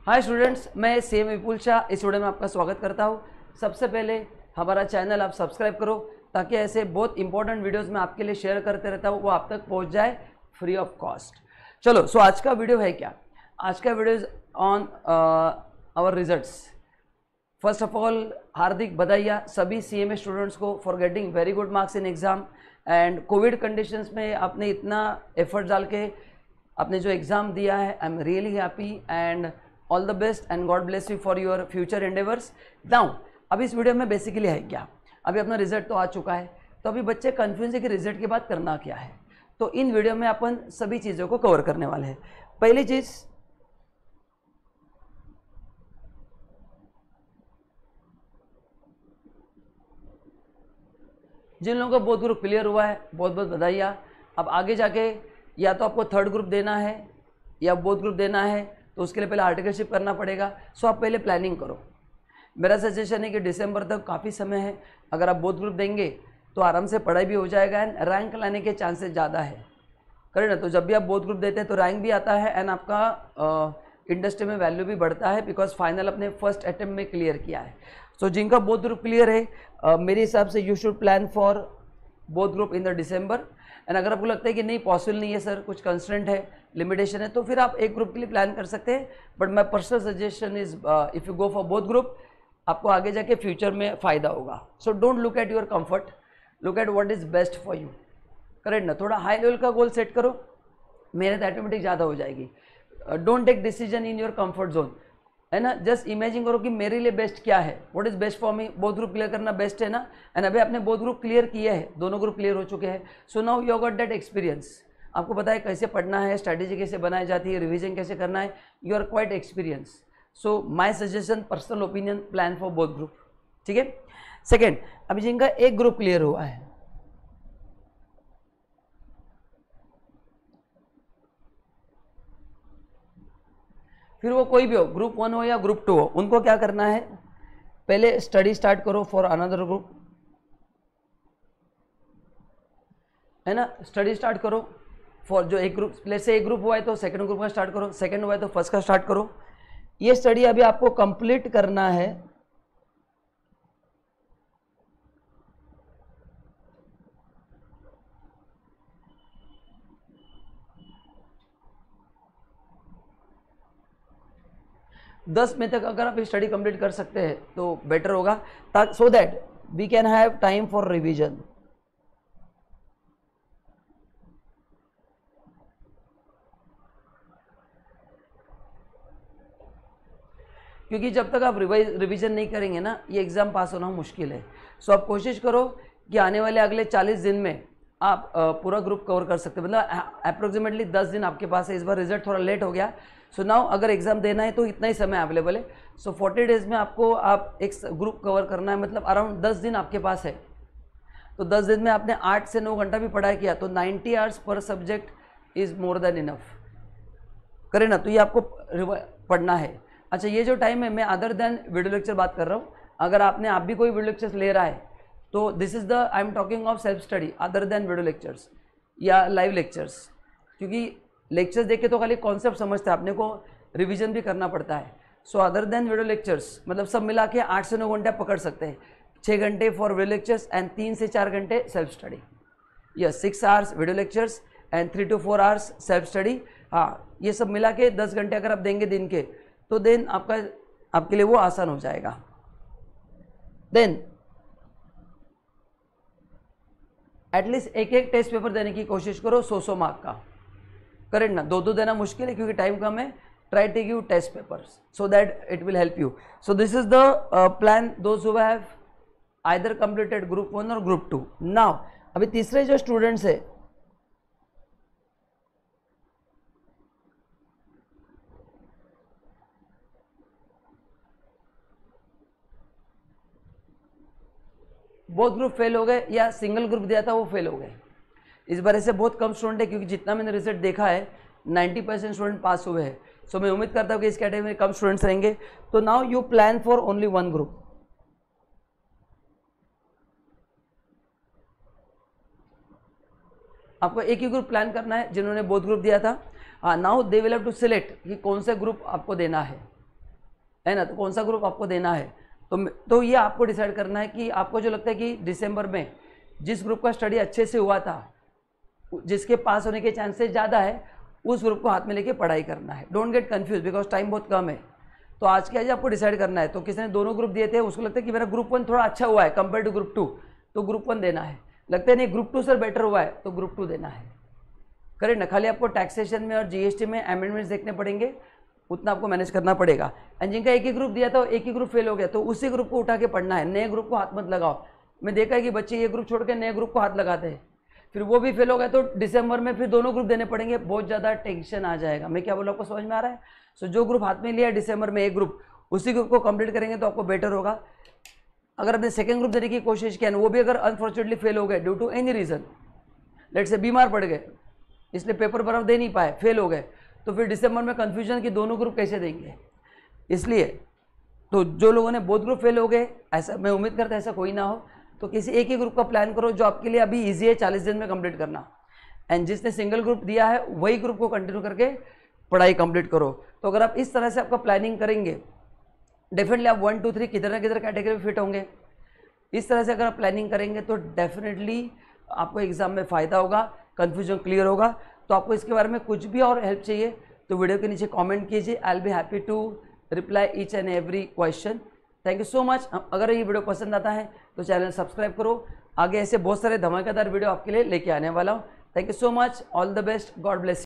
हाय students, मैं CM Vipul Shah इस video में आपका स्वागत करता हूं। सबसे पहले हमारा चैनल आप सब्सक्राइब करो ताकि ऐसे बहुत इंपॉर्टेंट वीडियोस मैं आपके लिए शेयर करते रहता हूं, वो आप तक पहुंच जाए फ्री ऑफ कॉस्ट। चलो, सो आज का वीडियो है क्या? आज का video is on our results. First of all हार्दिक बधाइयाँ सभी सीएमए स्टूडेंट्स को for getting very good marks in exam. And Covid conditions में आपने इतना एफर्ट डाल के आपने जो एग्ज़ाम दिया है, I am really happy and all the best and god bless you for your future endeavours. Now अभी इस वीडियो में बेसिकली है क्या, अभी अपना रिजल्ट तो आ चुका है, तो अभी बच्चे कन्फ्यूज है कि रिजल्ट के बाद करना क्या है। तो इन वीडियो में अपन सभी चीज़ों को कवर करने वाले हैं। पहली चीज़, जिन लोगों का बोथ ग्रुप क्लियर हुआ है बहुत बहुत बधाइयाँ। अब आगे जाके या तो आपको थर्ड ग्रुप देना है या बोथ ग्रुप देना है, तो उसके लिए पहले आर्टिकलशिप करना पड़ेगा। सो आप पहले प्लानिंग करो। मेरा सजेशन है कि दिसंबर तक काफ़ी समय है, अगर आप बोथ ग्रुप देंगे तो आराम से पढ़ाई भी हो जाएगा एंड रैंक लाने के चांसेस ज़्यादा है, करें ना। तो जब भी आप बोथ ग्रुप देते हैं तो रैंक भी आता है एंड आपका इंडस्ट्री में वैल्यू भी बढ़ता है, बिकॉज फाइनल अपने फर्स्ट अटेम्प्ट में क्लियर किया है। सो जिनका बोथ ग्रुप क्लियर है, मेरे हिसाब से you should plan for both group in the December. And अगर आपको लगता है कि नहीं पॉसिबल नहीं है सर, कुछ कंस्ट्रेंट है, लिमिटेशन है, तो फिर आप एक ग्रुप के लिए प्लान कर सकते हैं। But my personal suggestion is if you go for both group, आपको आगे जाके फ्यूचर में फ़ायदा होगा। So don't look at your comfort, look at what is best for you, correct ना। थोड़ा हाई लेवल का गोल सेट करो, मेहनत ऑटोमेटिक ज़्यादा हो जाएगी। Don't take decision in your comfort zone, है ना। जस्ट इमेजिन करो कि मेरे लिए बेस्ट क्या है, what is best for me. Both group clear करना बेस्ट है ना। एंड अभी आपने बोथ ग्रुप क्लियर किया है, दोनों ग्रुप क्लियर हो चुके हैं। So now you got that experience, आपको पता है कैसे पढ़ना है, स्ट्रैटेजी कैसे बनाई जाती है, रिवीजन कैसे करना है, you are quite experience. So my suggestion, personal opinion, plan for both group, ठीक है। सेकेंड, अभी जिनका एक ग्रुप क्लियर हुआ है, फिर वो कोई भी हो, ग्रुप 1 हो या ग्रुप 2 हो, उनको क्या करना है, पहले स्टडी स्टार्ट करो फॉर अनदर ग्रुप, है ना। स्टडी स्टार्ट करो फॉर जो एक ग्रुप, लेट्स से एक ग्रुप हुआ है तो सेकंड ग्रुप का स्टार्ट करो, सेकंड हुआ है तो फर्स्ट का स्टार्ट करो। ये स्टडी अभी आपको कंप्लीट करना है। दस मई तक अगर आप स्टडी कंप्लीट कर सकते हैं तो बेटर होगा, ताकि so that we can have time for revision. क्योंकि जब तक आप रिवीजन नहीं करेंगे ना, ये एग्ज़ाम पास होना मुश्किल है। सो आप कोशिश करो कि आने वाले अगले 40 दिन में आप पूरा ग्रुप कवर कर सकते हैं, मतलब अप्रोक्सीमेटली 10 दिन आपके पास है। इस बार रिजल्ट थोड़ा लेट हो गया, सो नाउ अगर एग्ज़ाम देना है तो इतना ही समय अवेलेबल है। सो 40 डेज़ में आपको आप एक ग्रुप कवर करना है, मतलब अराउंड 10 दिन आपके पास है। तो 10 दिन में आपने 8 से 9 घंटा भी पढ़ाई किया तो 90 आवर्स पर subject is more than enough, करें ना। तो ये आपको पढ़ना है। अच्छा, ये जो टाइम है, मैं अदर देन वीडियो लेक्चर बात कर रहा हूँ। अगर आप भी कोई वीडियो लेक्चर्स ले रहा है तो this is the I am talking of self study other than video lectures या लाइव लेक्चर्स। क्योंकि लेक्चर्स देख के तो खाली कॉन्सेप्ट समझते हैं, अपने को रिवीजन भी करना पड़ता है। So other than video lectures, मतलब सब मिला के 8 से 9 घंटे आप पकड़ सकते हैं। 6 घंटे फॉर वीडियो लेक्चर्स एंड 3 से 4 घंटे self study. Yes, 6 hours video lectures and 3 to 4 hours self study. हाँ, ये सब मिला के 10 घंटे अगर आप देंगे दिन के, तो देन आपके लिए वो आसान हो जाएगा। देन एटलीस्ट एक टेस्ट पेपर देने की कोशिश करो, 100 मार्क का, करेक्ट ना। 2 देना मुश्किल है क्योंकि टाइम कम है। Try take you test papers so that it will help you. So this is the plan those who have either completed group 1 और ग्रुप 2। नाउ अभी तीसरे जो स्टूडेंट्स है, बोथ ग्रुप फेल हो गए या सिंगल ग्रुप दिया था वो फेल हो गए। इस बार ऐसे बहुत कम स्टूडेंट है, क्योंकि जितना मैंने रिजल्ट देखा है 90% स्टूडेंट पास हुए हैं। सो मैं उम्मीद करता हूँ कि इस कैटेगरी में कम स्टूडेंट्स रहेंगे। तो now you plan for only 1 group. आपको एक ही ग्रुप प्लान करना है जिन्होंने बोथ ग्रुप दिया था। Now they will have to select कि कौन सा ग्रुप आपको देना है। है ना, तो कौन सा ग्रुप आपको देना है। तो ये आपको डिसाइड करना है कि आपको जो लगता है कि दिसंबर में जिस ग्रुप का स्टडी अच्छे से हुआ था, जिसके पास होने के चांसेस ज़्यादा है, उस ग्रुप को हाथ में लेके पढ़ाई करना है। Don't get confuse because time बहुत कम है। तो आज के आज आपको डिसाइड करना है। तो किसी ने दोनों ग्रुप दिए थे, उसको लगता है कि मेरा ग्रुप 1 थोड़ा अच्छा हुआ है कंपेयर टू ग्रुप 2, तो ग्रुप 1 देना है। लगता है नहीं ग्रुप 2 सर बेटर हुआ है, तो ग्रुप 2 देना है। करेक्ट ना, खाली आपको टैक्सेशन में और जीएसटी में अमेंडमेंट्स देखने पड़ेंगे, उतना आपको मैनेज करना पड़ेगा। एंड जिनका एक ही ग्रुप दिया था, एक ही ग्रुप फेल हो गया, तो उसी ग्रुप को उठा के पढ़ना है, नए ग्रुप को हाथ मत लगाओ। मैं देखा है कि बच्चे ये ग्रुप छोड़ के नए ग्रुप को हाथ लगाते हैं, फिर वो भी फेल हो गया, तो दिसंबर में फिर दोनों ग्रुप देने पड़ेंगे, बहुत ज़्यादा टेंशन आ जाएगा। मैं क्या बोला, आपको समझ में आ रहा है। सो जो ग्रुप हाथ में लिया है दिसंबर में एक ग्रुप, उसी ग्रुप को कंप्लीट करेंगे तो आपको बेटर होगा। अगर आपने सेकेंड ग्रुप देने की कोशिश किया, वो भी अगर अनफॉर्चुनेटली फेल हो गए due to any reason, late से बीमार पड़ गए, इसलिए पेपर बराबर दे नहीं पाए, फेल हो गए, तो फिर दिसंबर में कन्फ्यूजन कि दोनों ग्रुप कैसे देंगे। इसलिए तो जो लोगों ने बोथ ग्रुप फेल हो गए, ऐसा मैं उम्मीद करता ऐसा कोई ना हो, तो किसी एक ही ग्रुप का प्लान करो जो आपके लिए अभी इजी है 40 दिन में कंप्लीट करना। एंड जिसने सिंगल ग्रुप दिया है वही ग्रुप को कंटिन्यू करके पढ़ाई कंप्लीट करो। तो अगर आप इस तरह से आपका प्लानिंग करेंगे, डेफिनेटली आप 1 2 3 किधर ना किधर कैटेगरी में फिट होंगे। इस तरह से अगर आप प्लानिंग करेंगे तो डेफिनेटली आपको एग्जाम में फ़ायदा होगा, कन्फ्यूजन क्लियर होगा। तो आपको इसके बारे में कुछ भी और हेल्प चाहिए तो वीडियो के नीचे कमेंट कीजिए, I will be happy to reply each and every question. Thank you so much. अगर ये वीडियो पसंद आता है तो चैनल सब्सक्राइब करो, आगे ऐसे बहुत सारे धमाकेदार वीडियो आपके लिए लेके आने वाला हूँ। Thank you so much, all the best, god bless.